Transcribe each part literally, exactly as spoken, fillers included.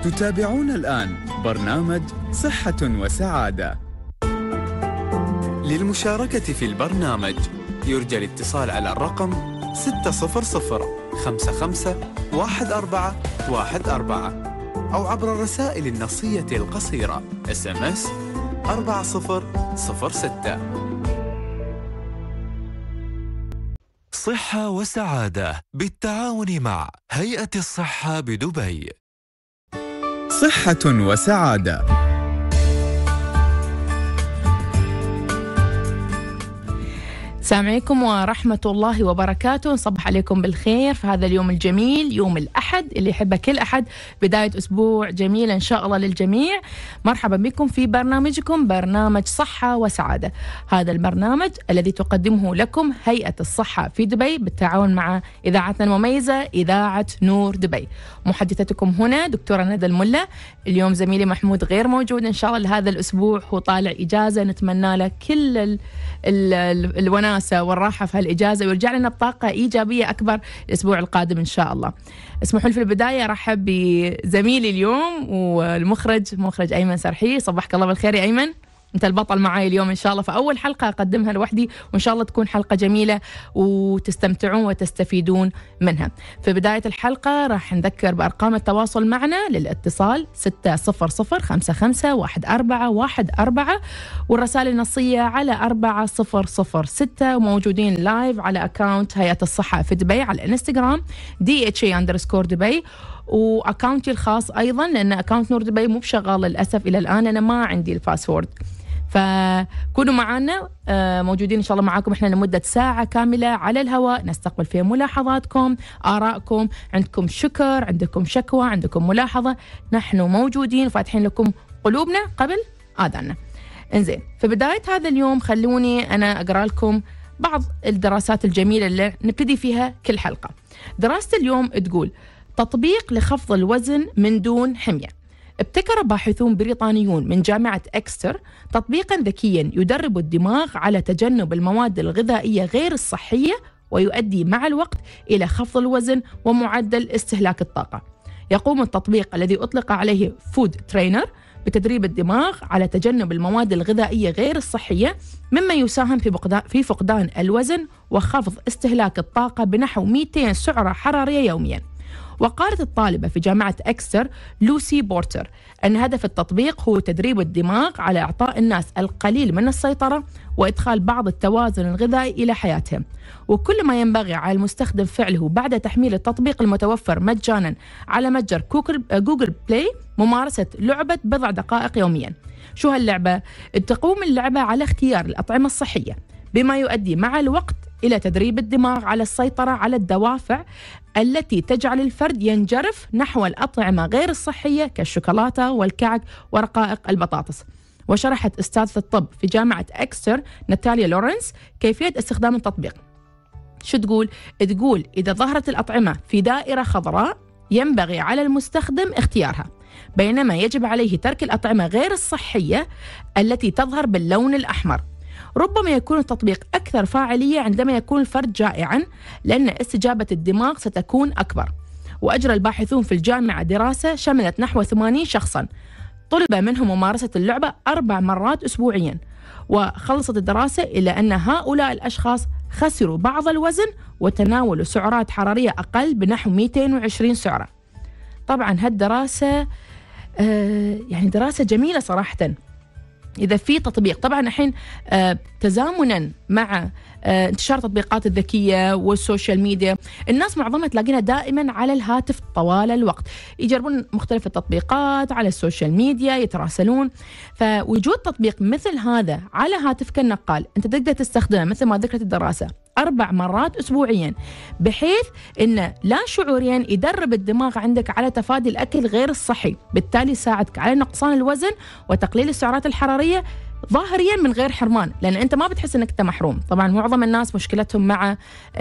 تتابعون الآن برنامج صحة وسعادة. للمشاركة في البرنامج يرجى الاتصال على الرقم ستة صفر صفر خمسة خمسة واحد أربعة واحد أربعة أو عبر الرسائل النصية القصيرة إس إم إس أربعة صفر صفر ستة. صحة وسعادة بالتعاون مع هيئة الصحة بدبي. صحة وسعادة. السلام عليكم ورحمة الله وبركاته. نصبح عليكم بالخير في هذا اليوم الجميل، يوم الأحد اللي يحبه كل أحد، بداية أسبوع جميل إن شاء الله للجميع. مرحبا بكم في برنامجكم برنامج صحة وسعادة. هذا البرنامج الذي تقدمه لكم هيئة الصحة في دبي بالتعاون مع إذاعتنا المميزة إذاعة نور دبي. محدثتكم هنا دكتورة ندى الملا. اليوم زميلي محمود غير موجود إن شاء الله لهذا الأسبوع، هو طالع إجازة، نتمنى له كل ال ال ال الوناسة والراحة في هالإجازة ويرجع لنا بطاقة إيجابية أكبر الأسبوع القادم إن شاء الله. اسمحوا لي في البداية أرحب بزميلي اليوم والمخرج مخرج أيمن سرحي. صبحك الله بالخير يا أيمن، أنت البطل معاي اليوم إن شاء الله، فأول حلقة أقدمها لوحدي وإن شاء الله تكون حلقة جميلة وتستمتعون وتستفيدون منها. في بداية الحلقة راح نذكر بأرقام التواصل معنا للاتصال ستة صفر صفر خمسة خمسة واحد أربعة واحد أربعة والرسائل النصية على أربعة صفر صفر ستة، وموجودين لايف على أكاونت هيئة الصحة في دبي على الانستغرام دي اتش اي اندرسكور دبي، وأكاونتي الخاص أيضا لأن أكاونت نور دبي مو بشغال للأسف إلى الآن، أنا ما عندي الباسورد. فكونوا معنا موجودين إن شاء الله معاكم إحنا لمدة ساعة كاملة على الهواء، نستقبل فيها ملاحظاتكم، آرائكم، عندكم شكر، عندكم شكوى، عندكم ملاحظة، نحن موجودين فاتحين لكم قلوبنا قبل آذاننا. إنزين، في بداية هذا اليوم خلوني أنا أقرأ لكم بعض الدراسات الجميلة اللي نبتدي فيها كل حلقة. دراسة اليوم تقول تطبيق لخفض الوزن من دون حمية. ابتكر باحثون بريطانيون من جامعة إكستر تطبيقاً ذكياً يدرب الدماغ على تجنب المواد الغذائية غير الصحية ويؤدي مع الوقت إلى خفض الوزن ومعدل استهلاك الطاقة. يقوم التطبيق الذي أطلق عليه فود ترينر بتدريب الدماغ على تجنب المواد الغذائية غير الصحية، مما يساهم في في فقدان الوزن وخفض استهلاك الطاقة بنحو مئتين سعرة حرارية يومياً. وقالت الطالبة في جامعة إكستر لوسي بورتر أن هدف التطبيق هو تدريب الدماغ على إعطاء الناس القليل من السيطرة وإدخال بعض التوازن الغذائي إلى حياتهم، وكل ما ينبغي على المستخدم فعله بعد تحميل التطبيق المتوفر مجانا على متجر جوجل بلاي ممارسة لعبة بضع دقائق يوميا. شو هاللعبة؟ تقوم اللعبة على اختيار الأطعمة الصحية، بما يؤدي مع الوقت إلى تدريب الدماغ على السيطرة على الدوافع التي تجعل الفرد ينجرف نحو الأطعمة غير الصحية كالشوكولاتة والكعك ورقائق البطاطس. وشرحت أستاذة الطب في جامعة إكستر ناتاليا لورنس كيفية استخدام التطبيق. شو تقول؟ تقول إذا ظهرت الأطعمة في دائرة خضراء ينبغي على المستخدم اختيارها، بينما يجب عليه ترك الأطعمة غير الصحية التي تظهر باللون الأحمر. ربما يكون التطبيق أكثر فاعلية عندما يكون الفرد جائعاً لأن استجابة الدماغ ستكون أكبر. وأجرى الباحثون في الجامعة دراسة شملت نحو ثمانين شخصاً طلب منهم ممارسة اللعبة أربع مرات أسبوعياً، وخلصت الدراسة إلى أن هؤلاء الأشخاص خسروا بعض الوزن وتناولوا سعرات حرارية أقل بنحو مئتين وعشرين سعرة. طبعاً هالدراسة آه يعني دراسة جميلة صراحةً. إذا في تطبيق طبعاً الحين آه تزامناً مع آه انتشار التطبيقات الذكية والسوشيال ميديا، الناس معظمها تلاقينا دائماً على الهاتف طوال الوقت، يجربون مختلف التطبيقات على السوشيال ميديا، يتراسلون. فوجود تطبيق مثل هذا على هاتفك النقال أنت تقدر تستخدمه مثل ما ذكرت الدراسة أربع مرات أسبوعياً، بحيث أن لا شعورياً يدرب الدماغ عندك على تفادي الأكل غير الصحي، بالتالي يساعدك على نقصان الوزن وتقليل السعرات الحرارية ظاهريا من غير حرمان، لأن أنت ما بتحس أنك أنت محروم. طبعا معظم الناس مشكلتهم مع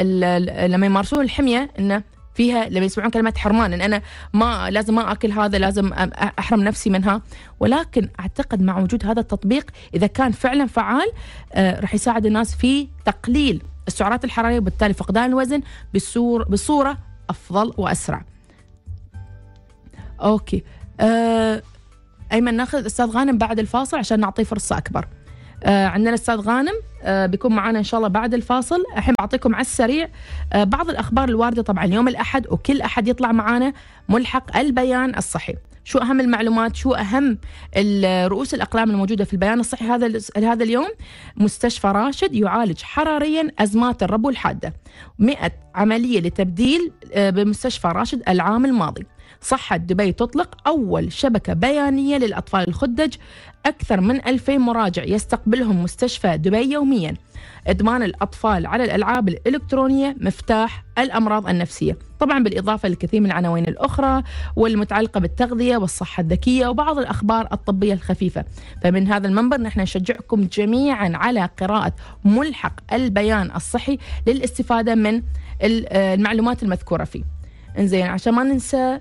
لما يمارسون الحمية أنه فيها لما يسمعون كلمة حرمان، أن أنا ما لازم ما أكل هذا، لازم أحرم نفسي منها. ولكن أعتقد مع وجود هذا التطبيق إذا كان فعلا فعال آه رح يساعد الناس في تقليل السعرات الحرارية وبالتالي فقدان الوزن بصورة, بصورة أفضل وأسرع. أوكي آه أيمن ناخذ أستاذ غانم بعد الفاصل عشان نعطيه فرصة أكبر. آه عندنا أستاذ غانم آه بيكون معنا إن شاء الله بعد الفاصل. الحين بعطيكم على السريع آه بعض الأخبار الواردة طبعا يوم الأحد، وكل أحد يطلع معنا ملحق البيان الصحي. شو أهم المعلومات، شو أهم رؤوس الأقلام الموجودة في البيان الصحي هذا هذا اليوم؟ مستشفى راشد يعالج حراريا أزمات الربو الحادة، مئة عملية لتبديل بمستشفى راشد العام الماضي. صحة دبي تطلق أول شبكة بيانية للأطفال الخدج، أكثر من ألفين مراجع يستقبلهم مستشفى دبي يوميا. إدمان الأطفال على الألعاب الإلكترونية مفتاح الأمراض النفسية، طبعا بالإضافة للكثير من العناوين الأخرى والمتعلقة بالتغذية والصحة الذكية وبعض الأخبار الطبية الخفيفة. فمن هذا المنبر نحن نشجعكم جميعا على قراءة ملحق البيان الصحي للاستفادة من المعلومات المذكورة فيه. إنزين، عشان ما ننسى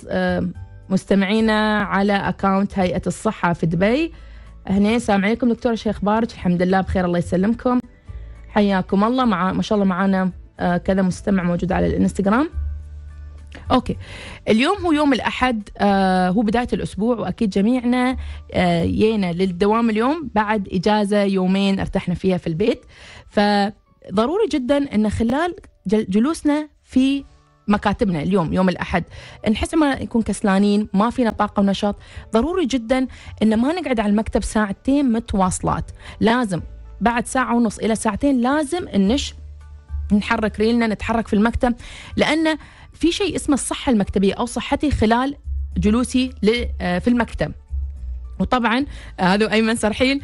مستمعينا على أكاونت هيئة الصحة في دبي. هنا السلام عليكم دكتورة، شيخ بارك، الحمد لله بخير الله يسلمكم، حياكم الله. مع ما شاء الله معنا آه كذا مستمع موجود على الانستغرام. اوكي، اليوم هو يوم الأحد، آه هو بداية الأسبوع، وأكيد جميعنا آه جينا للدوام اليوم بعد إجازة يومين ارتحنا فيها في البيت. فضروري جدا أن خلال جلوسنا في مكاتبنا اليوم يوم الأحد نحس ما يكون كسلانين، ما فينا طاقة ونشاط. ضروري جدا إن ما نقعد على المكتب ساعتين متواصلات، لازم بعد ساعة ونص إلى ساعتين لازم إنش نحرك ريلنا، نتحرك في المكتب، لأن في شيء اسمه الصحة المكتبية أو صحتي خلال جلوسي في المكتب. وطبعا هذا أيمن سرحين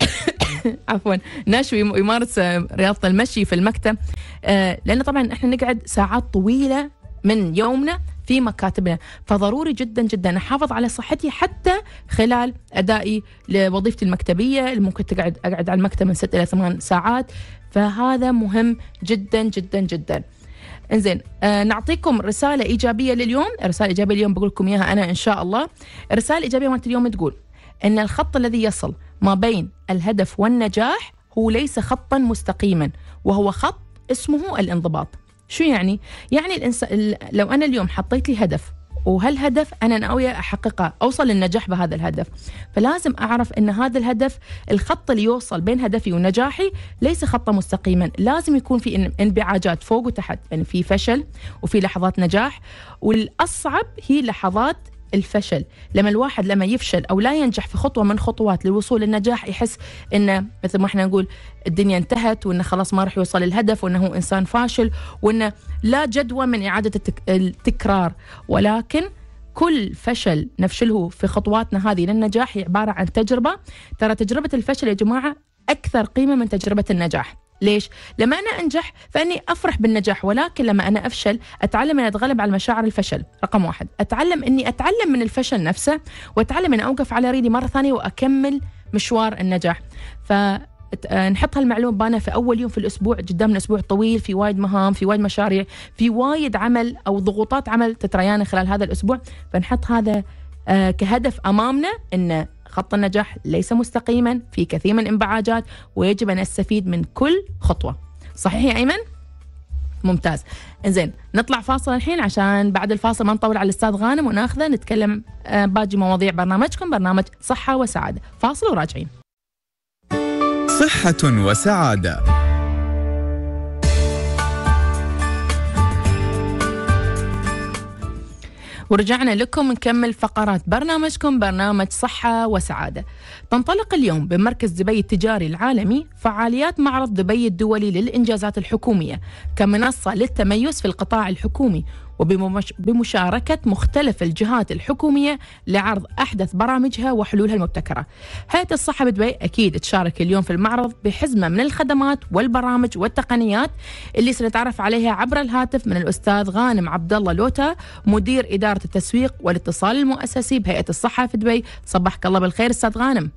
عفوا نشوي يمارس رياضة المشي في المكتب، لأن طبعا احنا نقعد ساعات طويلة من يومنا في مكاتبنا، فضروري جدا جدا احافظ على صحتي حتى خلال ادائي لوظيفتي المكتبية اللي ممكن تقعد اقعد على المكتب من ست الى ثمان ساعات. فهذا مهم جدا جدا جدا. انزين، آه نعطيكم رسالة إيجابية لليوم. رسالة إيجابية اليوم بقول لكم إياها أنا إن شاء الله. الرسالة الإيجابية مالت اليوم تقول إن الخط الذي يصل ما بين الهدف والنجاح هو ليس خطا مستقيما، وهو خط اسمه الانضباط. شو يعني؟ يعني الإنسان لو أنا اليوم حطيت لي هدف، وهالهدف أنا ناوية أحققه، أوصل للنجاح بهذا الهدف، فلازم أعرف أن هذا الهدف، الخط اللي يوصل بين هدفي ونجاحي ليس خطا مستقيما، لازم يكون في انبعاجات فوق وتحت، يعني في فشل وفي لحظات نجاح. والأصعب هي لحظات الفشل، لما الواحد لما يفشل أو لا ينجح في خطوة من خطوات للوصول للنجاح يحس إنه مثل ما احنا نقول الدنيا انتهت، وإنه خلاص ما رح يوصل الهدف، وإنه هو إنسان فاشل، وإنه لا جدوى من إعادة التك... التكرار. ولكن كل فشل نفشله في خطواتنا هذه للنجاح هي عبارة عن تجربة. ترى تجربة الفشل يا جماعة أكثر قيمة من تجربة النجاح. ليش؟ لما أنا أنجح فأني أفرح بالنجاح، ولكن لما أنا أفشل أتعلم أن أتغلب على مشاعر الفشل. رقم واحد، أتعلم أني أتعلم من الفشل نفسه، وأتعلم أن أوقف على ريدي مرة ثانية وأكمل مشوار النجاح. فنحط هالمعلومة بانا في أول يوم في الأسبوع، قدامنا أسبوع طويل في وايد مهام، في وايد مشاريع، في وايد عمل أو ضغوطات عمل تتريانا خلال هذا الأسبوع. فنحط هذا كهدف أمامنا، أن خط النجاح ليس مستقيما، في كثير من انبعاجات، ويجب أن نستفيد من كل خطوة. صحيح يا أيمن؟ ممتاز. إنزين، نطلع فاصل الحين عشان بعد الفاصل ما نطول على الأستاذ غانم وناخذه نتكلم باقي مواضيع برنامجكم، برنامج صحة وسعادة. فاصل وراجعين. صحة وسعادة. ورجعنا لكم نكمل فقرات برنامجكم، برنامج صحة وسعادة. تنطلق اليوم بمركز دبي التجاري العالمي فعاليات معرض دبي الدولي للإنجازات الحكومية كمنصة للتميز في القطاع الحكومي، وبمشاركة مختلف الجهات الحكومية لعرض أحدث برامجها وحلولها المبتكرة. هيئة الصحة بدبي أكيد تشارك اليوم في المعرض بحزمة من الخدمات والبرامج والتقنيات اللي سنتعرف عليها عبر الهاتف من الأستاذ غانم عبد الله لوتا، مدير إدارة التسويق والاتصال المؤسسي بهيئة الصحة في دبي. صبحك الله بالخير أستاذ غانم.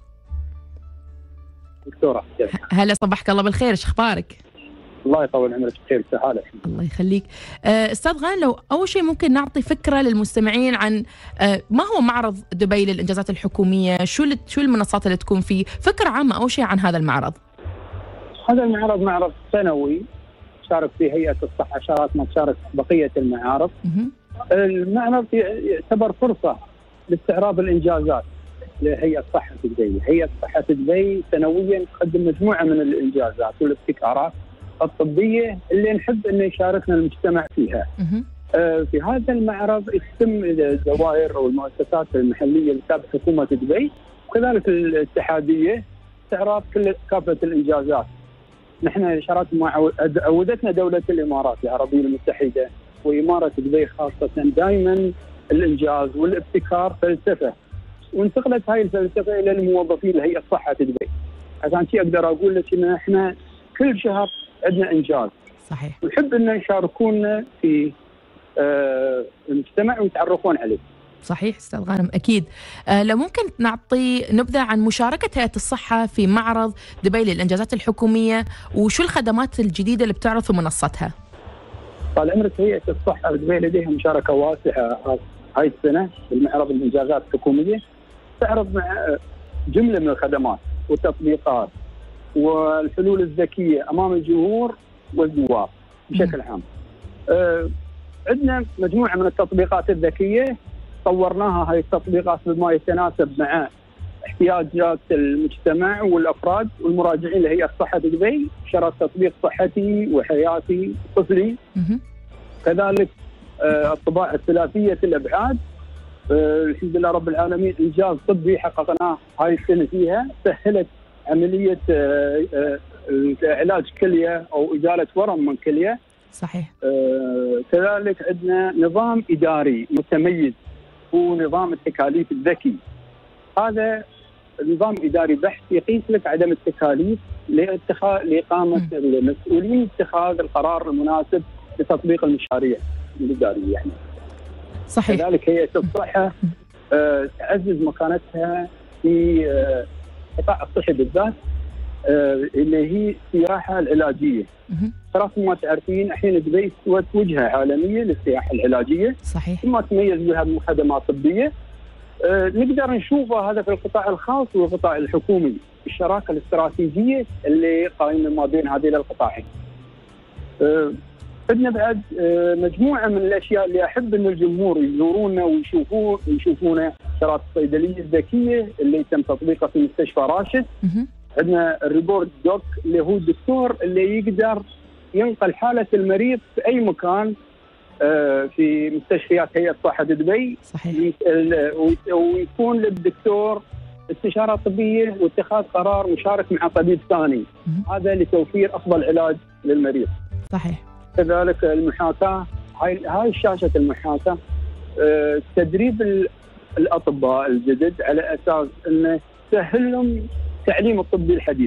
دكتورة هلا، صبحك الله بالخير، ايش اخبارك؟ الله يطول عمرك بخير وسهالة. الله يخليك. استاذ غانم، لو اول شيء ممكن نعطي فكره للمستمعين عن ما هو معرض دبي للانجازات الحكوميه، شو شو المنصات اللي تكون فيه، فكره عامه اول شيء عن هذا المعرض. هذا المعرض معرض سنوي شارك فيه هيئة الصحة، شارك ما تشارك بقية المعارض. المعرض يعتبر فرصة لاستعراض الانجازات لهيئه صحه دبي. هيئه صحه دبي سنويا تقدم مجموعه من الانجازات والابتكارات الطبيه اللي نحب ان يشاركنا المجتمع فيها. آه في هذا المعرض يتم الدوائر او المؤسسات المحليه اللي تابعه حكومه دبي وكذلك الاتحاديه استعراض كل كافه الانجازات. نحن شاركنا مع عودتنا دوله الامارات العربيه المتحده واماره دبي خاصه دائما الانجاز والابتكار فلسفه، وانتقلت هاي الفلسفه الى الموظفين لهيئه صحه دبي. عشان شيء اقدر اقول لك ان احنا كل شهر عندنا انجاز. صحيح. ونحب ان يشاركونا في آه المجتمع ويتعرفون عليه. صحيح استاذ غانم اكيد. آه لو ممكن نعطي نبذه عن مشاركه هيئه الصحه في معرض دبي للانجازات الحكوميه وشو الخدمات الجديده اللي بتعرض في منصتها؟ طال عمرك هيئه الصحه بدبي لديها مشاركه واسعه هاي السنه في المعرض الانجازات الحكوميه، تعرض مع جمله من الخدمات والتطبيقات والحلول الذكيه امام الجمهور والزوار بشكل عام. أه عندنا مجموعه من التطبيقات الذكيه طورناها هاي التطبيقات بما يتناسب مع احتياجات المجتمع والافراد والمراجعين لهيئه صحه دبي، شرط تطبيق صحتي وحياتي طفلي. كذلك أه الطباعه الثلاثيه الابعاد، أه الحمد لله رب العالمين انجاز طبي حققناه هاي السنه فيها، سهلت عمليه أه أه علاج كليه او ازاله ورم من كليه. صحيح. أه كذلك عندنا نظام اداري متميز هو نظام التكاليف الذكي. هذا نظام اداري بحث يقيس لك عدم التكاليف لاتخاذ لاقامه المسؤولين اتخاذ القرار المناسب لتطبيق المشاريع الاداريه يعني. صحيح. كذلك هيئه الصحه أه تعزز مكانتها في أه قطاع الصحي بالذات أه اللي هي السياحه العلاجيه. ترى ما تعرفين الحين دبي استوت وجهه عالميه للسياحه العلاجيه. صحيح. ثم تميز بها من خدمات طبيه. أه نقدر نشوفه هذا في القطاع الخاص والقطاع الحكومي، الشراكه الاستراتيجيه اللي قائمه ما بين هذين القطاعين. أه عندنا بعد أه مجموعه من الاشياء اللي احب ان الجمهور يزورونا ويشوفوه ويشوفونه، شراكه الصيدليه الذكيه اللي تم تطبيقها في مستشفى راشد. عندنا الريبورت دوك اللي هو الدكتور اللي يقدر ينقل حاله المريض في اي مكان في مستشفيات هيئه صحه دبي. صحيح. ويكون للدكتور استشاره طبيه واتخاذ قرار مشارك مع طبيب ثاني، هذا لتوفير افضل علاج للمريض. صحيح. كذلك المحاكاه، هاي هاي شاشه المحاكاه تدريب الاطباء الجدد على اساس انه تسهل لهم تعليم الطبي الحديث.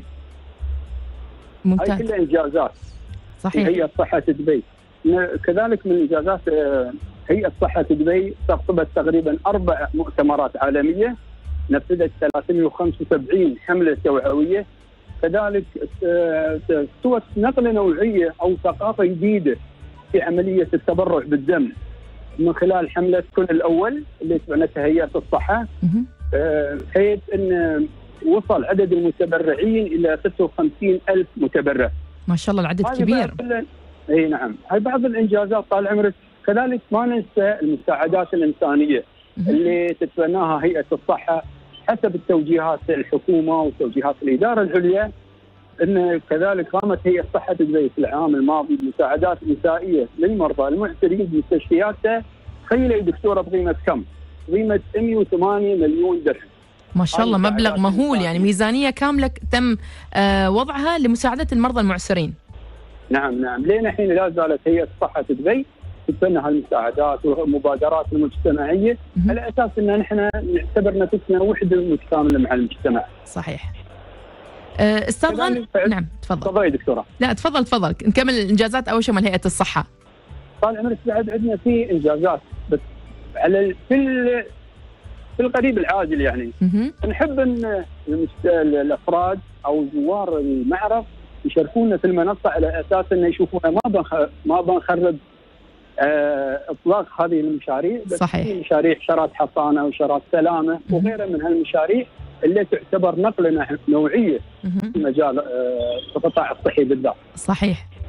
ممتاز. هاي كلها انجازات. صحيح. هيئه صحه دبي. كذلك من انجازات هيئه صحه دبي استقطبت تقريبا اربع مؤتمرات عالميه، نفذت ثلاثمئة وخمسة وسبعين حمله توعويه. كذلك استوت نقله نوعيه او ثقافه جديده في عمليه التبرع بالدم من خلال حمله كن الاول اللي تبنتها هيئه الصحه، بحيث ان وصل عدد المتبرعين الى ستة وخمسين ألف متبرع. ما شاء الله العدد كبير. اي نعم، هاي بعض الانجازات طال عمرك. كذلك ما ننسى المساعدات الانسانيه اللي تتبناها هيئه الصحه حسب التوجيهات الحكومه وتوجيهات الاداره العليا. ان كذلك قامت هيئه صحه دبي في العام الماضي بمساعدات نسائيه للمرضى المعترين بمستشفياتها. تخيل يا دكتوره بقيمه كم؟ قيمه مئة وثمانية مليون درهم. ما شاء الله مبلغ مهول، يعني ميزانيه كامله تم آه وضعها لمساعده المرضى المعسرين. نعم نعم، لين الحين لا زالت هيئه صحه دبي تتبنى هالمساعدات والمبادرات المجتمعيه على اساس ان نحن نعتبر نفسنا وحده متكامله مع المجتمع. صحيح. استاذ غانم، نعم تفضل. تفضلي دكتوره. لا تفضل تفضل نكمل الانجازات اول شيء من هيئه الصحه. طال عمرك بعد عندنا في انجازات بس على في في القريب العاجل يعني. نحب ان الافراد او زوار المعرض يشاركونا في المنصه على اساس انه يشوفونا ما بنخ... ما بنخرب آه اطلاق هذه المشاريع، بس صحيح. في مشاريع شرات حصانه وشرات سلامه وغيرها من هالمشاريع اللي تعتبر نقله نوعيه في مجال آه القطاع الصحي بالذات. صحيح.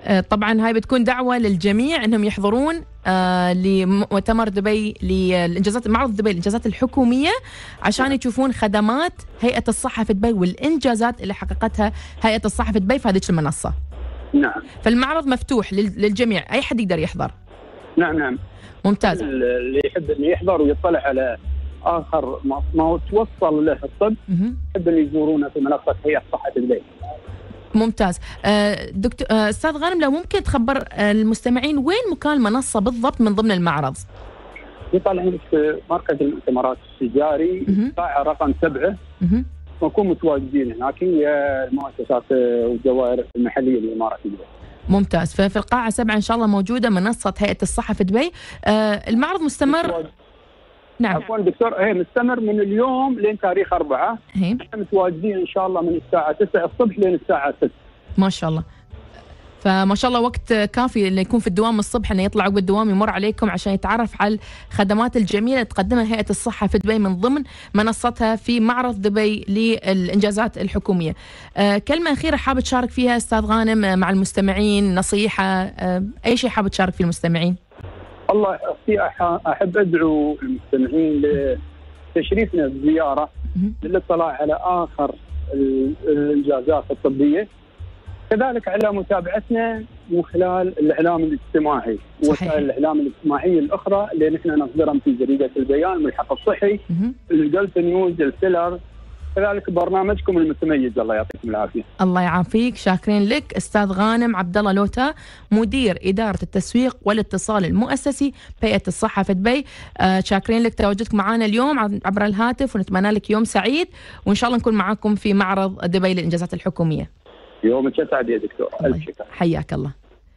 طبعا هاي بتكون دعوة للجميع أنهم يحضرون آه لمؤتمر دبي للإنجازات، معرض دبي للإنجازات الحكومية، عشان يشوفون خدمات هيئة الصحة في دبي والإنجازات اللي حققتها هيئة الصحة في دبي في هذه المنصة. نعم. فالمعرض مفتوح للجميع، أي حد يقدر يحضر. نعم نعم. ممتاز. اللي يحب أن يحضر ويطلع على آخر ما توصل له الطب يحب أن يزورونا في منصة هيئة الصحة في دبي. ممتاز. دكتور استاذ غانم، لو ممكن تخبر المستمعين وين مكان المنصه بالضبط من ضمن المعرض؟ يطلعون في مركز المؤتمرات التجاري قاعه رقم سبعة، ونكون متواجدين هناك ويا المؤسسات والدوائر المحليه للامارات دبي. ممتاز. ففي القاعه سبعة ان شاء الله موجوده منصه هيئه الصحه في دبي. المعرض مستمر. نعم. عفوا دكتور، هي مستمر من اليوم لين تاريخ أربعة. احنا متواجدين ان شاء الله من الساعه تسعة الصبح لين الساعه ستة. ما شاء الله. فما شاء الله وقت كافي اللي يكون في الدوام الصبح انه يطلع عقب الدوام يمر عليكم عشان يتعرف على الخدمات الجميله اللي تقدمها هيئه الصحه في دبي من ضمن منصتها في معرض دبي للانجازات الحكوميه. أه كلمه اخيره حابب تشارك فيها استاذ غانم مع المستمعين، نصيحه، أه اي شيء حابب تشارك فيه المستمعين؟ الله في احب ادعو المستمعين لتشريفنا بزياره للاطلاع على اخر الانجازات الطبيه، كذلك على متابعتنا من خلال الاعلام الاجتماعي ووسائل الاعلام الاجتماعيه الاخرى اللي نحن نصدرهم في جريده البيان، الملحق الصحي، الجلسه نيوز، الفيلر، كذلك برنامجكم المتميز. الله يعطيكم العافيه. الله يعافيك. شاكرين لك استاذ غانم عبد الله لوتا، مدير اداره التسويق والاتصال المؤسسي بهيئه الصحه في دبي. آه شاكرين لك تواجدك معنا اليوم عبر الهاتف، ونتمنى لك يوم سعيد، وان شاء الله نكون معاكم في معرض دبي للانجازات الحكوميه. يومك سعيد يا دكتور. الف شكر. حياك الله.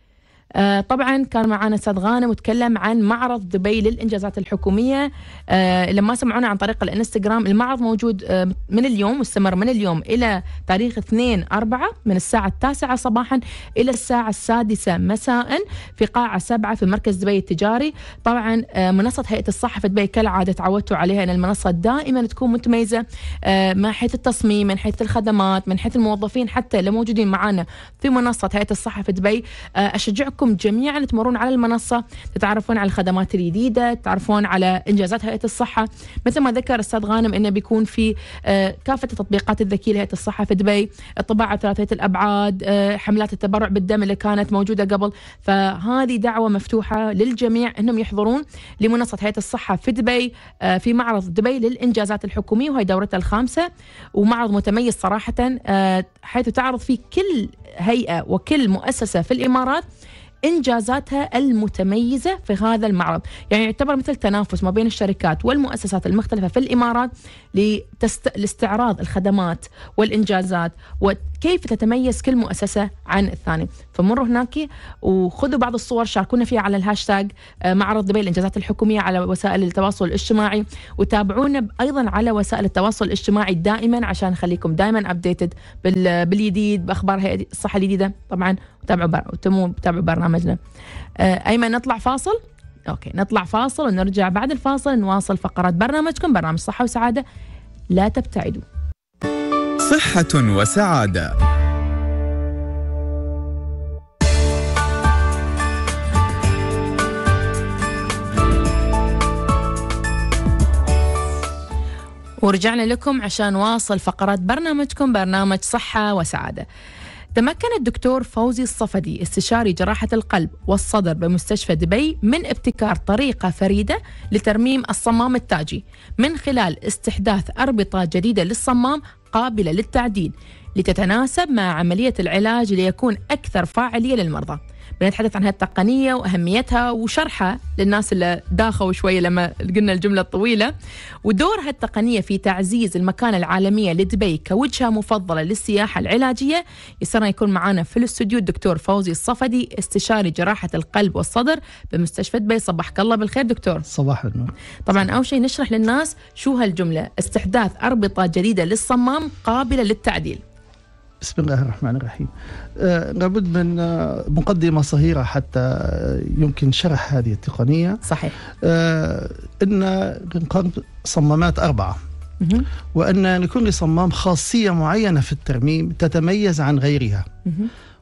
آه طبعا كان معنا استاذ غانم وتكلم عن معرض دبي للانجازات الحكوميه. آه لما سمعونا عن طريق الانستغرام، المعرض موجود آه من اليوم، مستمر من اليوم الى تاريخ اثنين أربعة من الساعه التاسعة صباحا الى الساعه السادسة مساء في قاعه سبعة في مركز دبي التجاري. طبعا آه منصه هيئه الصحه في دبي كالعاده تعودتوا عليها ان المنصه دائما تكون متميزه آه من حيث التصميم، من حيث الخدمات، من حيث الموظفين حتى اللي موجودين معنا في منصه هيئه الصحه في دبي. آه اشجعكم جميعا تمرون على المنصة، تتعرفون على الخدمات الجديدة، تتعرفون على إنجازات هيئة الصحة. مثل ما ذكر أستاذ غانم إنه بيكون في كافة التطبيقات الذكية لهيئة الصحة في دبي، الطباعة ثلاثية الأبعاد، حملات التبرع بالدم اللي كانت موجودة قبل. فهذه دعوة مفتوحة للجميع إنهم يحضرون لمنصة هيئة الصحة في دبي في معرض دبي للإنجازات الحكومية، وهي دورتها الخامسة، ومعرض متميز صراحة حيث تعرض فيه كل هيئة وكل مؤسسة في الإمارات إنجازاتها المتميزة في هذا المعرض. يعني يعتبر مثل تنافس ما بين الشركات والمؤسسات المختلفة في الإمارات لتست... لاستعراض الخدمات والإنجازات وكيف تتميز كل مؤسسة عن الثاني. فمروا هناك وخذوا بعض الصور، شاركونا فيها على الهاشتاج معرض دبي الإنجازات الحكومية على وسائل التواصل الاجتماعي، وتابعونا أيضا على وسائل التواصل الاجتماعي دائما عشان نخليكم دائما أبديتد بال... بالجديد، بأخبار هيئة الصحة الجديدة. طبعا وتابعوا بر... وتابعوا برنامجنا. أيمن نطلع فاصل؟ أوكي نطلع فاصل ونرجع بعد الفاصل نواصل فقرات برنامجكم، برنامج صحة وسعادة. لا تبتعدوا. صحة وسعادة. ورجعنا لكم عشان نواصل فقرات برنامجكم، برنامج صحة وسعادة. تمكن الدكتور فوزي الصفدي استشاري جراحة القلب والصدر بمستشفى دبي من ابتكار طريقة فريدة لترميم الصمام التاجي من خلال استحداث أربطة جديدة للصمام قابلة للتعديل لتتناسب مع عملية العلاج ليكون أكثر فاعلية للمرضى. بنتحدث عن هالتقنية وأهميتها وشرحها للناس اللي داخوا شوية لما قلنا الجملة الطويلة، ودور هالتقنية في تعزيز المكانة العالمية لدبي كوجهة مفضلة للسياحة العلاجية. يسرنا يكون معنا في الاستوديو الدكتور فوزي الصفدي استشاري جراحة القلب والصدر بمستشفى دبي. صباحك الله بالخير دكتور. صباح النور. طبعا أول شيء نشرح للناس شو هالجملة، استحداث أربطة جديدة للصمام قابلة للتعديل. بسم الله الرحمن الرحيم. آه لابد من آه مقدمة صغيرة حتى آه يمكن شرح هذه التقنية. صحيح. آه إن نقارن صمامات أربعة، مه. وأن لكل صمام خاصية معينة في الترميم تتميز عن غيرها، مه.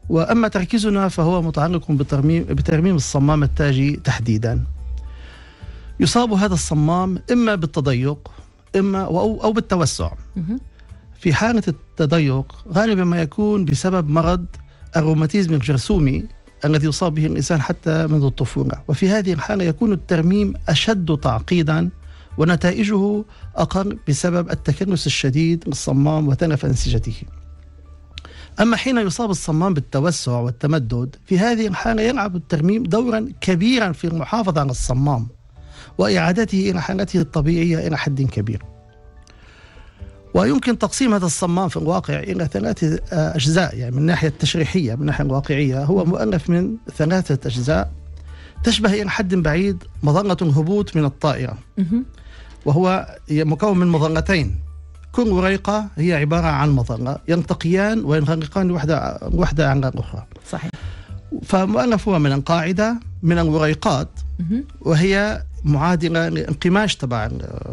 وأما تركيزنا فهو متعلق بترميم, بترميم الصمام التاجي تحديدا. يصاب هذا الصمام إما بالتضيق إما أو, أو بالتوسع. في حالة التضيق غالبا ما يكون بسبب مرض الروماتيزم الجرثومي الذي يصاب به الإنسان حتى منذ الطفولة، وفي هذه الحالة يكون الترميم أشد تعقيدا ونتائجه أقل بسبب التكلس الشديد للصمام وتلف أنسجته. أما حين يصاب الصمام بالتوسع والتمدد في هذه الحالة يلعب الترميم دورا كبيرا في المحافظة على الصمام وإعادته إلى حالته الطبيعية إلى حد كبير. ويمكن تقسيم هذا الصمام في الواقع إلى ثلاثة أجزاء، يعني من الناحية التشريحية من الناحية الواقعية هو مؤلف من ثلاثة أجزاء تشبه إلى حد بعيد مظلة الهبوط من الطائرة، وهو مكون من مظلتين، كل وريقة هي عبارة عن مظلة يلتقيان وينغلقان واحدة واحدة عن الأخرى. صحيح. فمؤلف هو من القاعدة من الوريقات وهي معادلة للانقماش تبع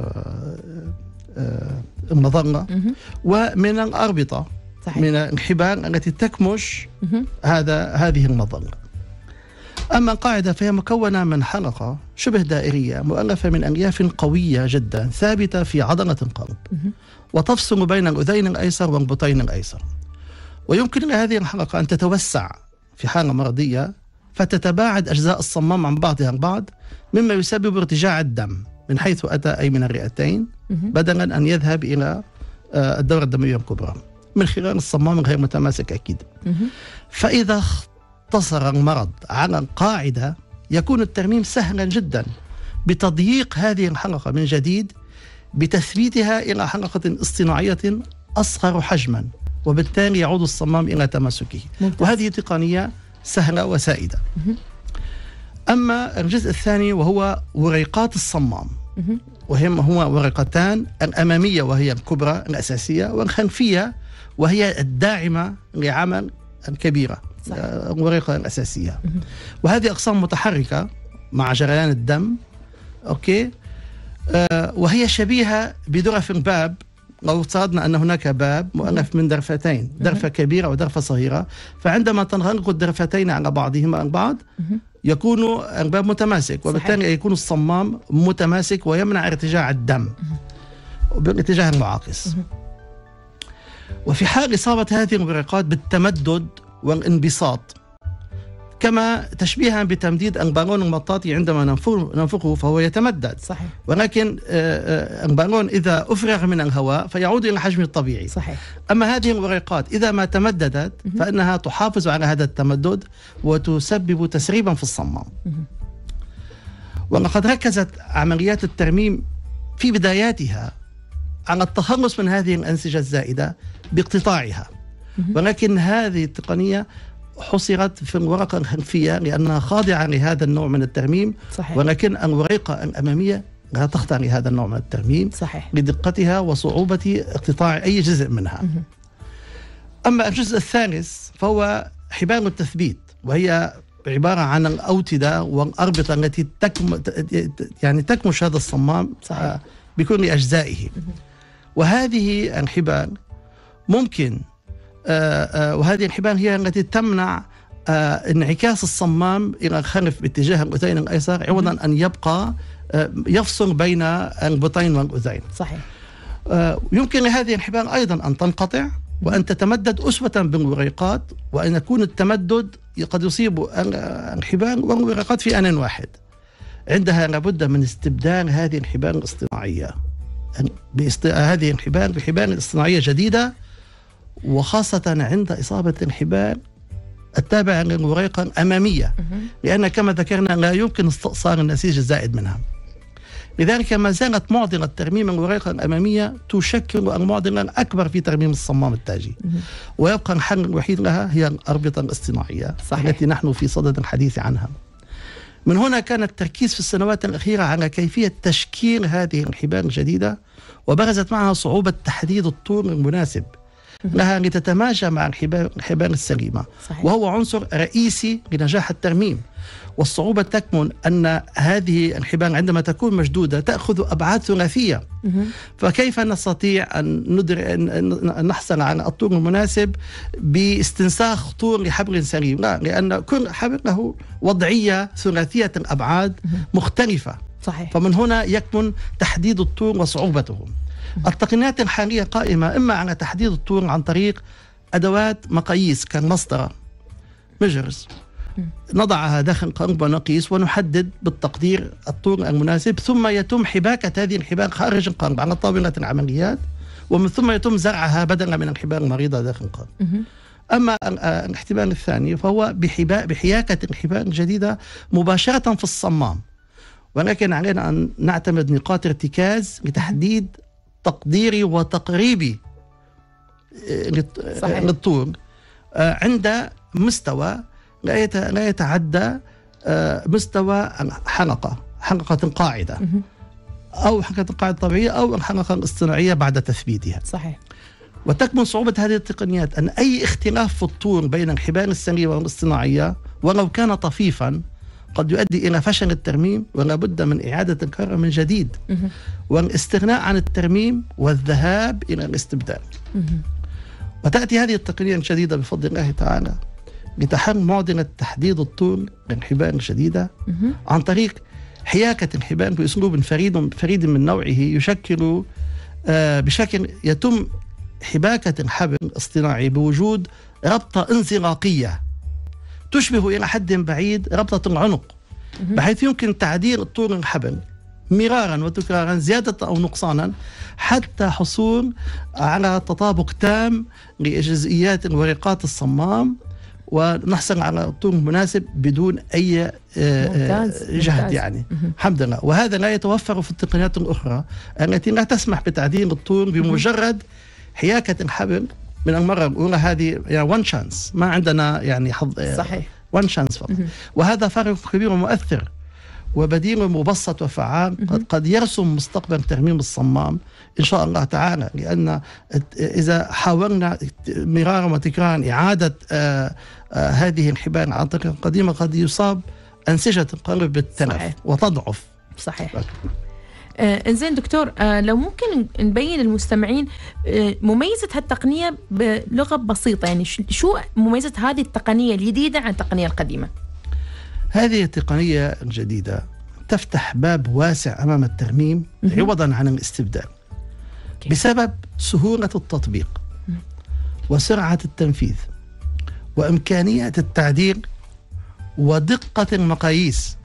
المظلة، ومن الأربطة صحيح. من الحبال التي تكمش هذا هذه المظلة. أما القاعدة فهي مكونة من حلقة شبه دائرية مؤلفة من ألياف قوية جدا ثابتة في عضلة القلب وتفصل بين الأذين الأيسر والبطين الأيسر، ويمكن لهذه الحلقة أن تتوسع في حالة مرضية فتتباعد أجزاء الصمام عن بعضها البعض، مما يسبب ارتجاع الدم من حيث أتى أي من الرئتين بدلا أن يذهب إلى الدورة الدموية الكبرى من خلال الصمام الغير متماسك أكيد. فإذا اقتصر المرض على القاعدة يكون الترميم سهلا جدا بتضييق هذه الحلقة من جديد بتثبيتها إلى حلقة اصطناعية أصغر حجما، وبالتالي يعود الصمام إلى تماسكه. وهذه تقنية سهلة وسائدة. أما الجزء الثاني وهو وريقات الصمام، وهم هو ورقتان، الأمامية وهي الكبرى الأساسية والخلفية وهي الداعمة لعمل الكبيرة الورقة الأساسية. وهذه أقسام متحركة مع جريان الدم. أوكي. آه وهي شبيهة بدرف الباب. لو افترضنا أن هناك باب مؤلف من درفتين، درفة كبيرة ودرفة صغيرة، فعندما تنغلق الدرفتين على بعضهما البعض يكون الباب متماسك، وبالتالي يكون الصمام متماسك ويمنع ارتجاع الدم بالاتجاه المعاكس. وفي حال إصابة هذه الورقات بالتمدد والانبساط، كما تشبيها بتمديد البالون المطاطي عندما ننفخه فهو يتمدد. صحيح. ولكن البالون إذا أفرغ من الهواء فيعود إلى حجمه الطبيعي. صحيح. أما هذه الورقات إذا ما تمددت فإنها تحافظ على هذا التمدد وتسبب تسريبا في الصمام. ولقد ركزت عمليات الترميم في بداياتها على التخلص من هذه الأنسجة الزائدة باقتطاعها، ولكن هذه التقنية حصرت في الورقة الخلفية لأنها خاضعة لهذا النوع من الترميم. صحيح. ولكن الورقة الأمامية لا تخضع لهذا النوع من الترميم. صحيح. لدقتها وصعوبة اقتطاع أي جزء منها. مه. أما الجزء الثالث فهو حبال التثبيت، وهي عبارة عن الأوتدة والأربطة التي تكم يعني تكمش هذا الصمام. صحيح. بكل أجزائه. مه. وهذه الحبال ممكن آه آه وهذه الحبال هي التي تمنع آه انعكاس الصمام إلى الخلف باتجاه الأذين الأيسر، عوضا أن يبقى آه يفصل بين البطين والأذين. صحيح. آه يمكن لهذه الحبال أيضا أن تنقطع وأن تتمدد أسوة بالوريقات، وأن يكون التمدد قد يصيب الحبال والوريقات في آن واحد. عندها لابد من استبدال هذه الحبال الاصطناعية هذه الحبال بحبال اصطناعية جديدة، وخاصة عند إصابة الحبال التابعة للوريقة الأمامية، لأن كما ذكرنا لا يمكن استئصال النسيج الزائد منها. لذلك ما زالت معضلة ترميم الوريقة الأمامية تشكل المعضلة الأكبر في ترميم الصمام التاجي، ويبقى الحل الوحيد لها هي الأربطة الاصطناعية. صحيح. التي نحن في صدد الحديث عنها. من هنا كان التركيز في السنوات الأخيرة على كيفية تشكيل هذه الحبال الجديدة، وبرزت معها صعوبة تحديد الطول المناسب لها لتتماشى مع الحبال السليمة. صحيح. وهو عنصر رئيسي لنجاح الترميم. والصعوبة تكمن أن هذه الحبال عندما تكون مشدودة تأخذ أبعاد ثلاثية. فكيف نستطيع أن, ندر... أن نحصل على الطول المناسب باستنساخ طول لحبل سليم؟ لا، لأن كل حبل له وضعية ثلاثية الأبعاد مختلفة. صحيح. فمن هنا يكمن تحديد الطول وصعوبته. التقنيات الحالية قائمة إما على تحديد الطول عن طريق أدوات مقاييس كالمسطرة ميجرز، نضعها داخل قالب ونقيس ونحدد بالتقدير الطول المناسب، ثم يتم حباكة هذه الحبال خارج القالب على طاولة العمليات، ومن ثم يتم زرعها بدلا من الحبال المريضة داخل القالب. أما الاحتمال الثاني فهو بحياكة الحبال الجديدة مباشرة في الصمام، ولكن علينا أن نعتمد نقاط ارتكاز لتحديد تقديري وتقريبي للطول عند مستوى لا يتعدى مستوى حلقة حلقة القاعدة أو حلقة القاعدة الطبيعية أو الحلقة الاصطناعية بعد تثبيتها. صحيح. وتكمن صعوبة هذه التقنيات أن أي اختلاف في الطول بين الحبال السليمة والاصطناعية ولو كان طفيفا قد يؤدي إلى فشل الترميم، ولا بد من إعادة الكرة من جديد والاستغناء عن الترميم والذهاب إلى الاستبدال. وتأتي هذه التقنية الجديدة بفضل الله تعالى لتحل معضلة تحديد الطول للحبال الجديدة عن طريق حياكة الحبال بأسلوب فريد فريد من نوعه، يشكل آه بشكل يتم حباكة الحبل الاصطناعي بوجود ربطة انزلاقية تشبه إلى حد بعيد ربطة العنق، بحيث يمكن تعديل طول الحبل مرارا وتكرارا زيادة أو نقصانا حتى حصول على تطابق تام لجزئيات الورقات الصمام، ونحصل على طول مناسب بدون أي جهد يعني. الحمد لله. وهذا لا يتوفر في التقنيات الأخرى التي لا تسمح بتعديل الطول بمجرد حياكة الحبل من المرة الأولى. هذه يعني وان شانس، ما عندنا يعني حظ. صحيح. وان شانس فقط. وهذا فرق كبير ومؤثر وبديل مبسط وفعال قد, قد يرسم مستقبل ترميم الصمام إن شاء الله تعالى. لأن إذا حاولنا مرارا وتكرارا إعادة آآ آآ هذه الحبال عن طريق القديمة قد يصاب أنسجة القلب بالتلف وتضعف. صحيح. آه إنزين دكتور، آه لو ممكن نبين المستمعين آه مميزة هالتقنية بلغة بسيطة، يعني شو مميزة هذه التقنية الجديدة عن التقنية القديمة؟ هذه التقنية الجديدة تفتح باب واسع أمام الترميم عوضا عن الاستبدال بسبب سهولة التطبيق وسرعة التنفيذ وإمكانية التعديل ودقة المقاييس،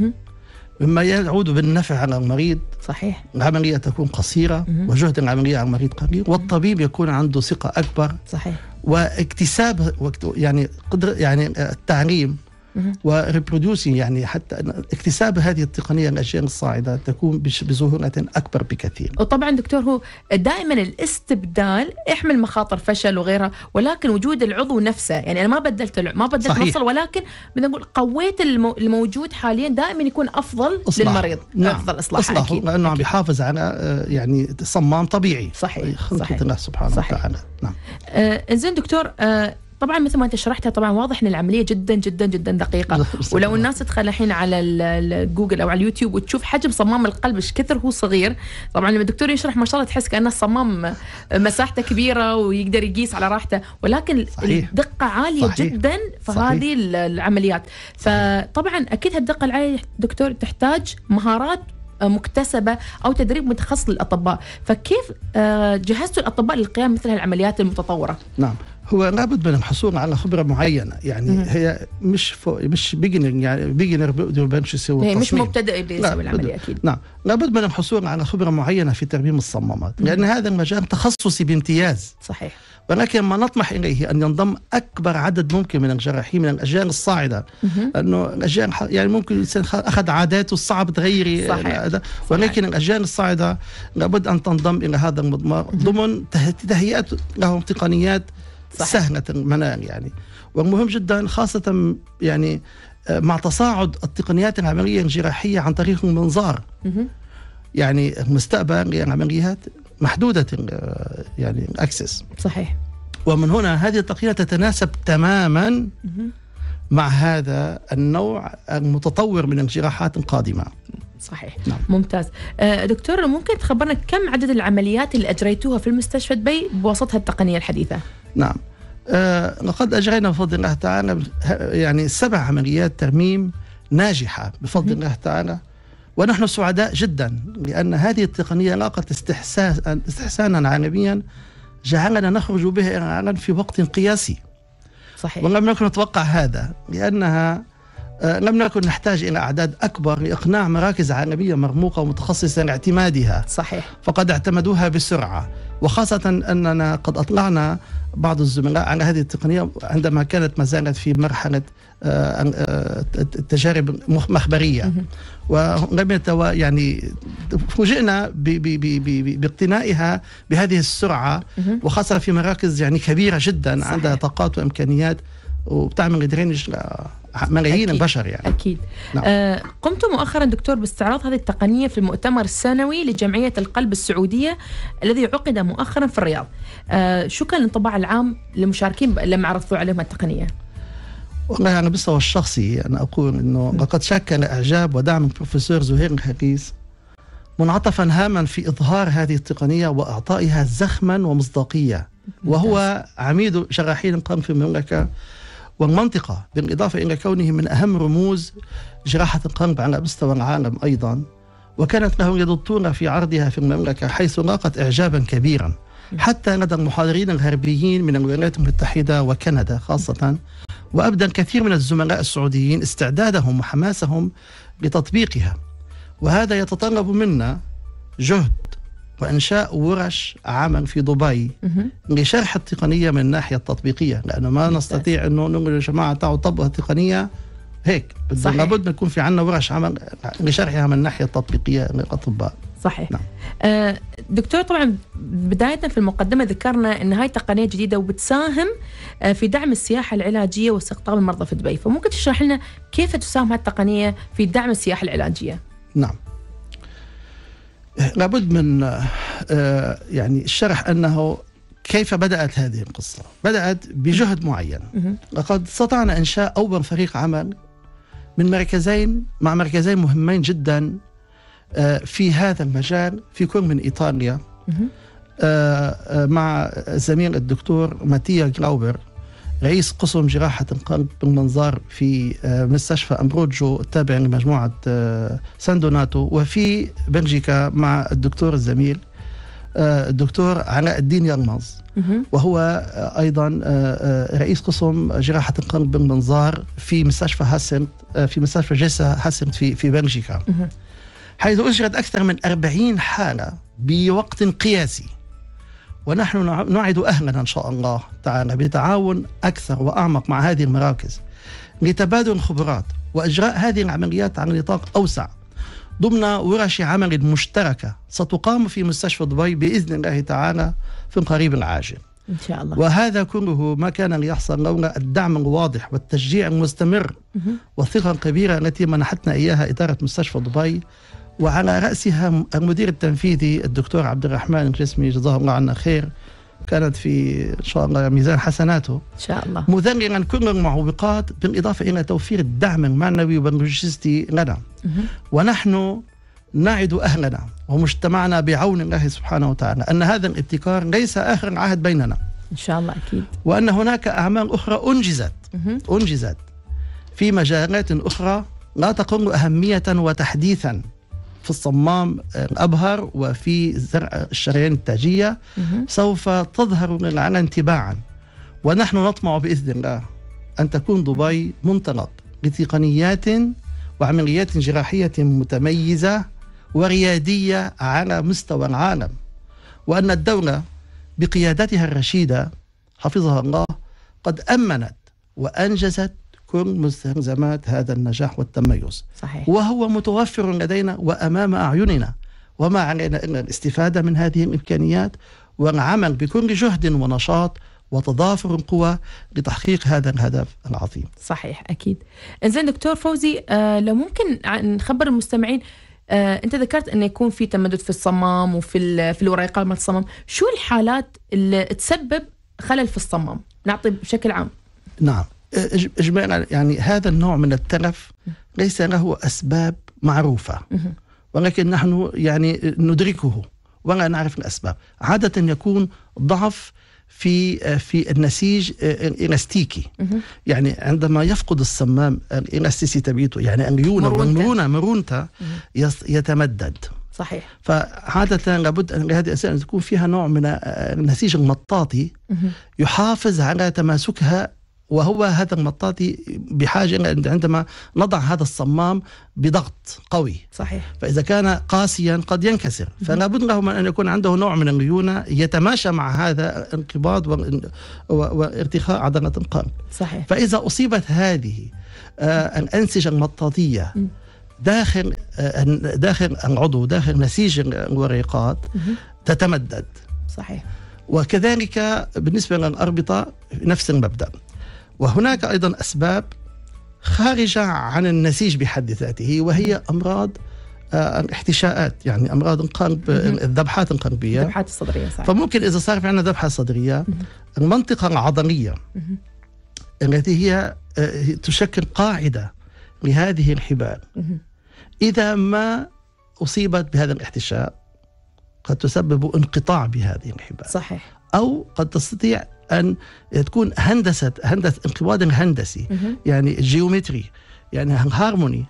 مما يعود بالنفع على المريض. صحيح. العملية تكون قصيرة وجهد العملية على المريض قليل، والطبيب يكون عنده ثقة أكبر. صحيح. واكتساب يعني قدر يعني التعليم وريبرودوسي، يعني حتى اكتساب هذه التقنية الأجيال الصاعدة تكون بسهولة أكبر بكثير. وطبعا دكتور هو دائما الاستبدال يحمل مخاطر فشل وغيرها، ولكن وجود العضو نفسه، يعني أنا ما بدلت ما بدلت مفصل، ولكن بدنا نقول قويت الموجود حاليا دائما يكون أفضل إصلاح للمريض. نعم. أفضل إصلاح إصلاح لأنه عم بيحافظ على يعني صمام طبيعي. صحيح. صحيح. الله سبحانه وتعالى. نعم. آه زين دكتور، آه طبعا مثل ما انت شرحتها طبعا واضح ان العمليه جدا جدا جدا دقيقه، ولو الناس تدخل الحين على جوجل او على اليوتيوب وتشوف حجم صمام القلب ايش كثر هو صغير. طبعا لما الدكتور يشرح ما شاء الله تحس كانه الصمام مساحته كبيره ويقدر يقيس على راحته، ولكن صحيح. الدقه عاليه صحيح. جدا في صحيح. هذه العمليات. فطبعا اكيد هالدقه العاليه دكتور تحتاج مهارات مكتسبة أو تدريب متخصص للأطباء، فكيف جهزتوا الأطباء للقيام مثل هالعمليات المتطورة؟ نعم، هو لابد من الحصول على خبرة معينة، يعني م- هي مش فو مش بيجنر، يعني بيجنر بيقدر يسوي هي مش مبتدئ بيسوي العملية أكيد. نعم، لابد من الحصول على خبرة معينة في ترميم الصمامات، م- لأن هذا المجال تخصصي بامتياز. صحيح. ولكن ما نطمح إليه أن ينضم أكبر عدد ممكن من الجراحين من الأجيال الصاعدة، لأنه الأجيال يعني ممكن الإنسان أخذ عاداته الصعب تغيري، ولكن الأجيال الصاعدة لابد أن تنضم إلى هذا المضمار ضمن تهيئة لهم تقنيات صحيح. سهلة المنال يعني. والمهم جدا خاصة يعني مع تصاعد التقنيات العملية الجراحية عن طريق المنظار، يعني المستقبل للعمليات محدودة يعني الأكسس. صحيح. ومن هنا هذه التقنية تتناسب تماما مع هذا النوع المتطور من الجراحات القادمة. صحيح. نعم. ممتاز. آه دكتور، ممكن تخبرنا كم عدد العمليات اللي أجريتوها في المستشفى دبي بواسطة التقنية الحديثة؟ نعم، آه لقد أجرينا بفضل الله تعالى يعني سبع عمليات ترميم ناجحة بفضل م- الله تعالى، ونحن سعداء جدا لأن هذه التقنية لاقت استحسان استحسانا عالميا جعلنا نخرج بها إلى العالم في وقت قياسي. صحيح. ولم نكن نتوقع هذا، لأنها آه لم نكن نحتاج إلى أعداد أكبر لإقناع مراكز عالمية مرموقة ومتخصصة لاعتمادها. صحيح. فقد اعتمدوها بسرعة، وخاصة أننا قد أطلعنا بعض الزملاء على هذه التقنية عندما كانت ما زالت في مرحلة التجارب مخبرية، ولم يتوا يعني فوجئنا باقتنائها بهذه السرعة، وخاصة في مراكز يعني كبيرة جدا. صحيح. عندها طاقات وإمكانيات وبتعمل درينج ملايين البشر يعني. أكيد. نعم. آه قمت مؤخرا دكتور باستعراض هذه التقنية في المؤتمر السنوي لجمعية القلب السعودية الذي عقد مؤخرا في الرياض. آه شو كان الانطباع العام للمشاركين لما عرضوا عليهم التقنية؟ والله أنا بالمستوى الشخصي أنا أقول أنه لقد شكل إعجاب ودعم البروفيسور زهير الحريس منعطفا هاما في إظهار هذه التقنية وإعطائها زخما ومصداقية، وهو عميد جراحين القلب في المملكة والمنطقة، بالإضافة إلى كونه من أهم رموز جراحة القلب على مستوى العالم أيضا، وكانت له يد الطولة في عرضها في المملكة حيث لاقت إعجابا كبيرا حتى لدى المحاضرين الغربيين من الولايات المتحدة وكندا خاصة، وأبدى الكثير من الزملاء السعوديين استعدادهم وحماسهم لتطبيقها. وهذا يتطلب منا جهد وإنشاء ورش عمل في دبي لشرح التقنية من الناحية التطبيقية، لأنه ما نستطيع أنه نقول يا جماعة تعالوا طبقوا التقنية هيك. لابد نكون في عنا ورش عمل لشرحها من الناحية التطبيقية للأطباء. صحيح. نعم. آه دكتور، طبعا بداية في المقدمة ذكرنا أن هاي تقنية جديدة وبتساهم آه في دعم السياحة العلاجية واستقطاب المرضى في دبي، فممكن تشرح لنا كيف تساهم هاي التقنية في دعم السياحة العلاجية؟ نعم، لابد من آه يعني الشرح أنه كيف بدأت هذه القصة. بدأت بجهد معين. لقد استطعنا إنشاء أول فريق عمل من مركزين مع مركزين مهمين جدا في هذا المجال في كل من إيطاليا، مع زميل الدكتور ماتيا جلاوبر رئيس قسم جراحة القلب بالمنظار في مستشفى أمبروجو التابع لمجموعة سان دوناتو، وفي بلجيكا مع الدكتور الزميل الدكتور علاء الدين يلمز، وهو أيضا رئيس قسم جراحة القلب بالمنظار في مستشفى هاسن في مستشفى جيسا هاسن في في بلجيكا، حيث أجرت أكثر من أربعين حالة بوقت قياسي. ونحن نعد أهلنا إن شاء الله تعالى بتعاون أكثر وأعمق مع هذه المراكز لتبادل الخبرات وإجراء هذه العمليات على نطاق أوسع ضمن ورش عمل مشتركة ستقام في مستشفى دبي بإذن الله تعالى في القريب العاجل إن شاء الله. وهذا كله ما كان ليحصل لولا الدعم الواضح والتشجيع المستمر والثقة الكبيرة التي منحتنا إياها إدارة مستشفى دبي، وعلى رأسها المدير التنفيذي الدكتور عبد الرحمن الجسمي جزاه الله عنا خير، كانت في إن شاء الله ميزان حسناته إن شاء الله، مذللا كل المعوقات بالإضافة إلى توفير الدعم المعنوي واللوجستي لنا. ونحن نعد أهلنا ومجتمعنا بعون الله سبحانه وتعالى أن هذا الابتكار ليس آخر العهد بيننا إن شاء الله أكيد، وأن هناك أعمال أخرى أنجزت أنجزت في مجالات أخرى لا تقل أهمية وتحديثا في الصمام الأبهر وفي زرع الشريان التاجية سوف تظهر للعالم تباعا. ونحن نطمع بإذن الله أن تكون دبي منطلق لتقنيات وعمليات جراحية متميزة وريادية على مستوى العالم، وأن الدولة بقيادتها الرشيدة حفظها الله قد أمنت وأنجزت كل مستلزمات هذا النجاح والتميز. صحيح. وهو متوفر لدينا وأمام أعيننا، وما علينا إلا الاستفادة من هذه الإمكانيات والعمل بكل جهد ونشاط وتضافر القوى لتحقيق هذا الهدف العظيم. صحيح أكيد. إنزين دكتور فوزي، آه لو ممكن نخبر المستمعين، آه أنت ذكرت أن يكون في تمدد في الصمام وفي في الوريقات مال الصمام، شو الحالات اللي تسبب خلل في الصمام، نعطي بشكل عام. نعم، إجمالا يعني هذا النوع من التلف ليس له أسباب معروفة، ولكن نحن يعني ندركه ولا نعرف الأسباب. عادة يكون ضعف في في النسيج الإلاستيكي، يعني عندما يفقد الصمام الإلاستيسي تبعيته، يعني الليونة والمرونة مرونته يتمدد. صحيح. فعادة لابد أن لهذه الأسئلة أن تكون فيها نوع من النسيج المطاطي يحافظ على تماسكها، وهو هذا المطاطي بحاجة إلى عندما نضع هذا الصمام بضغط قوي. صحيح. فإذا كان قاسيا قد ينكسر، فلا بد له من أن يكون عنده نوع من الليونة يتماشى مع هذا الانقباض وارتخاء عضلة القلب. صحيح. فإذا أصيبت هذه آه الأنسجة المطاطية داخل آه داخل العضو، داخل نسيج الوريقات، تتمدد. صحيح. وكذلك بالنسبة للأربطة نفس المبدأ. وهناك أيضا أسباب خارجة عن النسيج بحد ذاته، وهي أمراض آه الاحتشاءات، يعني أمراض القلب، الذبحات القلبية، الذبحات الصدرية. صحيح. فممكن إذا صار في عندنا ذبحة صدرية، المنطقة العضلية التي هي آه تشكل قاعدة لهذه الحبال، إذا ما أصيبت بهذا الاحتشاء قد تسبب انقطاع بهذه الحبال. صحيح. أو قد تستطيع أن تكون هندسة هندسة انقباض هندسي، يعني جيومتري، يعني هارموني،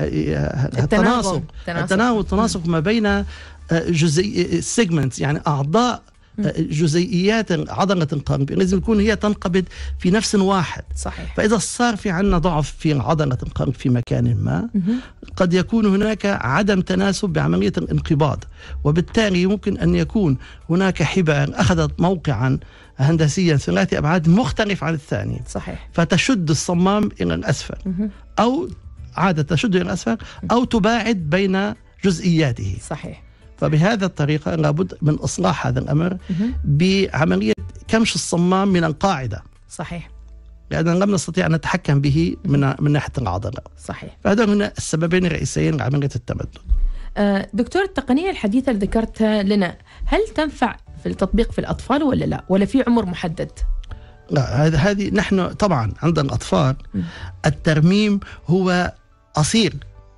التناسق التناوب التناسق ما بين جزئي سيجمنتس، يعني أعضاء جزيئيات عضلة القلب لازم تكون هي تنقبض في نفس واحد. صحيح. فإذا صار في عندنا ضعف في عضلة القلب في مكان ما، قد يكون هناك عدم تناسب بعملية الانقباض، وبالتالي ممكن أن يكون هناك حبال أخذت موقعا هندسيا ثلاثي أبعاد مختلف عن الثاني. صحيح. فتشد الصمام إلى الأسفل، أو عادة تشد إلى الأسفل، أو تباعد بين جزئياته. صحيح. فبهذا الطريقة لابد من إصلاح هذا الأمر بعملية كمش الصمام من القاعدة. صحيح. لأننا لم نستطيع أن نتحكم به من من ناحية العضلة. صحيح. فهذا هنا السببين الرئيسيين لعملية التمدد. آه دكتور، التقنية الحديثة اللي ذكرتها لنا هل تنفع في التطبيق في الأطفال ولا لا، ولا في عمر محدد؟ لا، هذه هذه نحن طبعا عندنا الأطفال الترميم هو أصيل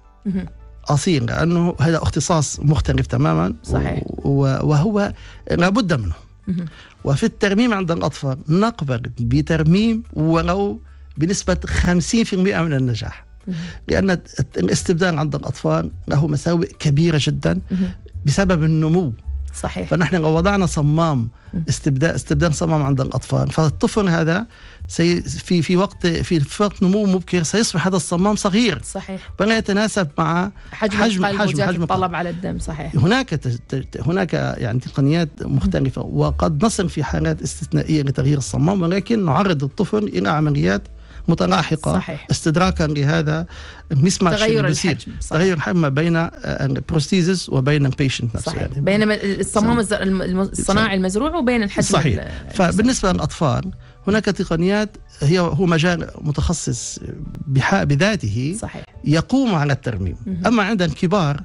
أصيل، لأنه هذا اختصاص مختلف تماما. صحيح. وهو لابد منه. وفي الترميم عند الأطفال نقبل بترميم ولو بنسبة خمسين بالمئة من النجاح، لأن الاستبدال عند الأطفال له مساوئ كبيرة جدا بسبب النمو. صحيح. فنحن لو وضعنا صمام استبدال استبدال صمام عند الأطفال، فالطفل هذا سي في في وقت في وقت نمو مبكر سيصبح هذا الصمام صغير. صحيح. ولا يتناسب مع حجم حجم القلب حجم, حجم حجم الطلب على الدم. صحيح. هناك هناك يعني تقنيات مختلفة، وقد نصل في حالات استثنائية لتغيير الصمام، ولكن نعرض الطفل إلى عمليات متلاحقة. صحيح. استدراكا لهذا المسماتش تغير الحجم. تغير الحجم ما بين البروستيزس وبين البيشنت نفسه. يعني بين الصمام الصناعي المزروع وبين الحجم. صحيح. فبالنسبة للأطفال هناك تقنيات هي هو مجال متخصص بذاته. صحيح. يقوم على الترميم. أما عند الكبار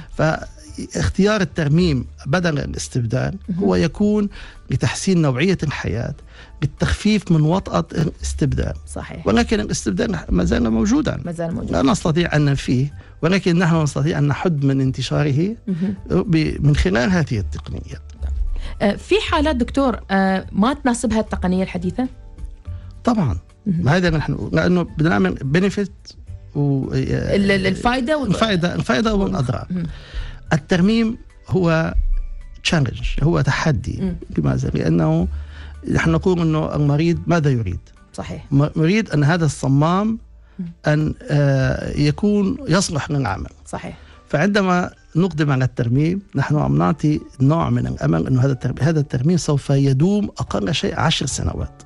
فاختيار الترميم بدل الاستبدال هو يكون لتحسين نوعية الحياة، للتخفيف من وطأة الاستبدال. صحيح. ولكن الاستبدال ما زال موجودا، ما زال موجود. لا نستطيع أن ننفيه، ولكن نحن نستطيع أن نحد من انتشاره من خلال هذه التقنيات. في حالات دكتور ما تناسبها التقنية الحديثة؟ طبعا. هذا نحن لأنه بدنا نعمل بنفيت الفائدة والفائدة الفائدة والأضرار. الترميم هو تشالنج، هو تحدي. لماذا؟ لأنه نحن نقول أنه المريض ماذا يريد؟ صحيح. يريد أن هذا الصمام أن يكون يصلح للعمل. صحيح. فعندما نقدم على الترميم نحن عم نعطي نوع من الأمل أنه هذا الترميم هذا الترميم سوف يدوم أقل شيء عشر سنوات.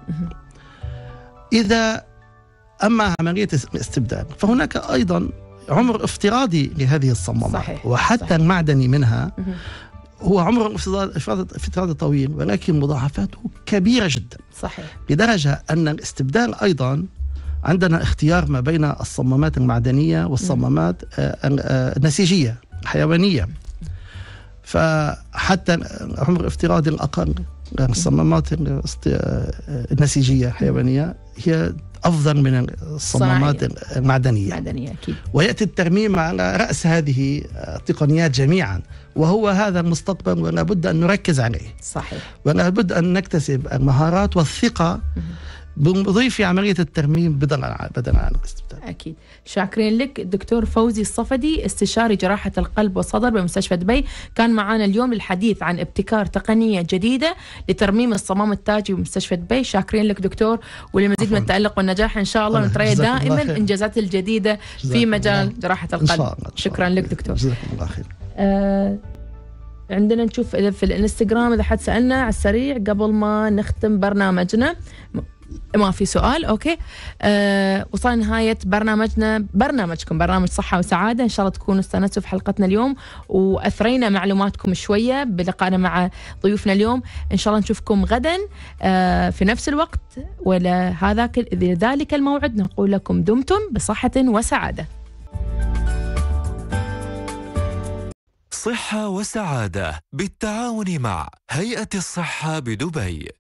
إذا أما عملية الاستبدال فهناك أيضا عمر افتراضي لهذه الصمامات. صحيح. وحتى صحيح. المعدني منها هو عمر افتراضي طويل، ولكن مضاعفاته كبيرة جدا. صحيح. لدرجة أن الاستبدال أيضا عندنا اختيار ما بين الصمامات المعدنية والصمامات النسيجية الحيوانية. فحتى عمر افتراضي الأقل الصمامات النسيجية الحيوانية هي أفضل من الصمامات المعدنية. معدنية أكيد. ويأتي الترميم على رأس هذه التقنيات جميعا، وهو هذا المستقبل ولا بد أن نركز عليه. صحيح. ولا بد أن نكتسب المهارات والثقة بنضيف في عملية الترميم بدلا بدلا عن الاستبدال. أكيد. شاكرين لك دكتور فوزي الصفدي، استشاري جراحة القلب والصدر بمستشفى دبي، كان معنا اليوم للحديث عن ابتكار تقنية جديدة لترميم الصمام التاجي بمستشفى دبي. شاكرين لك دكتور، وللمزيد من التألق والنجاح إن شاء الله ونتريا دائما إنجازات الجديدة في مجال جراحة القلب. شكرا لك دكتور. جزاكم الله خير. آه عندنا نشوف إذا في الانستغرام إذا حد سألنا على السريع قبل ما نختم برنامجنا. ما في سؤال. أوكي. أه وصلنا نهاية برنامجنا، برنامجكم برنامج صحة وسعادة. إن شاء الله تكونوا استانستوا في حلقتنا اليوم وأثرينا معلوماتكم شوية بلقائنا مع ضيوفنا اليوم. إن شاء الله نشوفكم غدا أه في نفس الوقت، ولهذاك ذلك الموعد نقول لكم دمتم بصحة وسعادة. صحة وسعادة بالتعاون مع هيئة الصحة بدبي.